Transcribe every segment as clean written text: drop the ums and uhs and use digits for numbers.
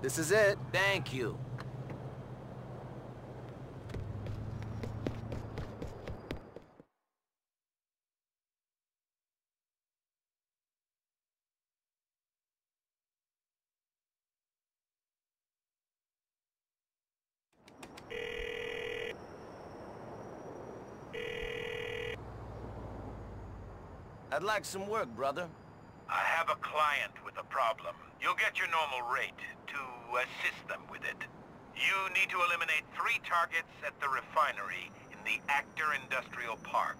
This is it. Thank you. I'd like some work, brother. I have a client with a problem. You'll get your normal rate to assist them with it. You need to eliminate 3 targets at the refinery in the Actor Industrial Park.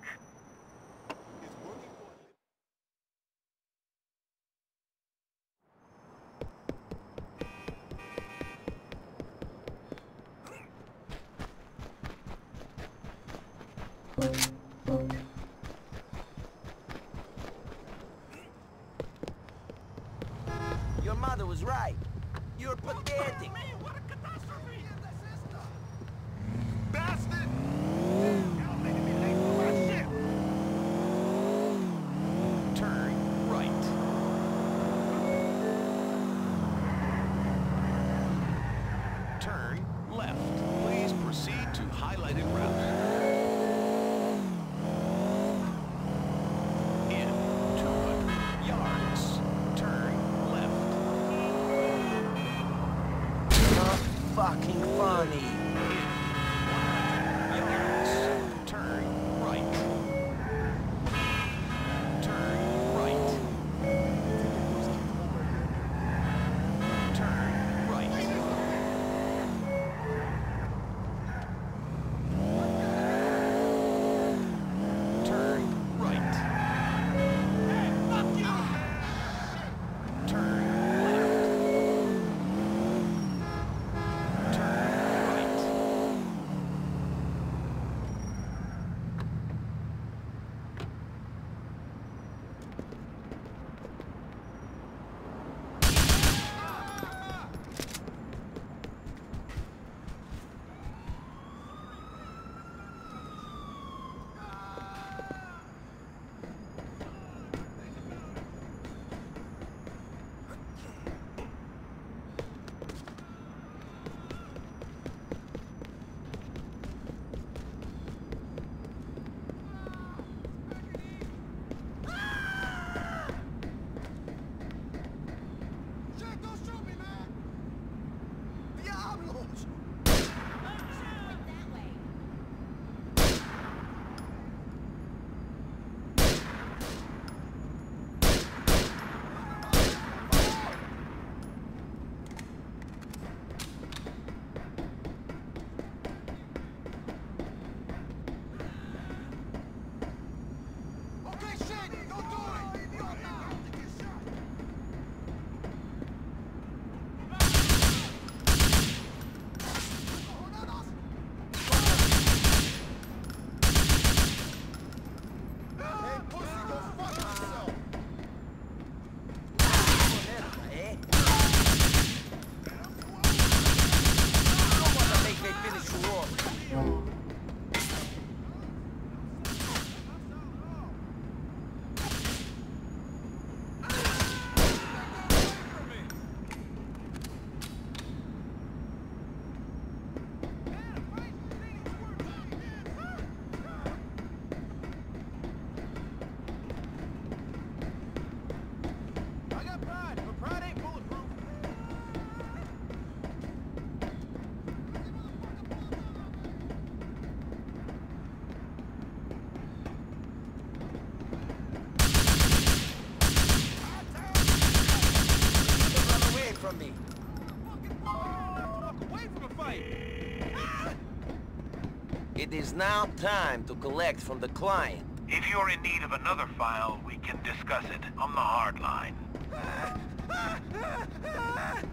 Your mother was right. You're pathetic. What a catastrophe! Bastard! Turn right. Turn left. Please proceed to highlighted route. In 200 yards, turn left. Not fucking funny. In 100 yards, turn right. Turn right. Turn right. Turn right. Turn left. Turn right. It is now time to collect from the client. If you're in need of another file, we can discuss it on the hard line.